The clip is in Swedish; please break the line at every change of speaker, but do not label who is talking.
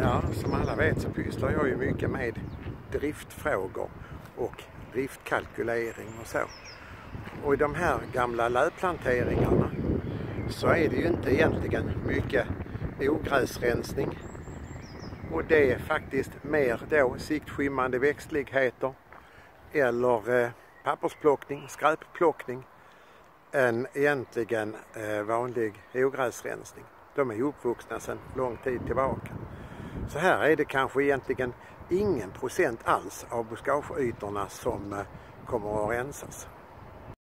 Ja, som alla vet så pysslar jag ju mycket med driftfrågor och driftkalkylering och så. Och i de här gamla lövplanteringarna så är det ju inte egentligen mycket ogräsrensning. Och det är faktiskt mer då siktskimmande växtligheter eller pappersplockning, skräpplockning än egentligen vanlig ogräsrensning. De är ju uppvuxna sedan lång tid tillbaka. Så här är det kanske egentligen ingen procent alls av buskageytorna som kommer att rensas.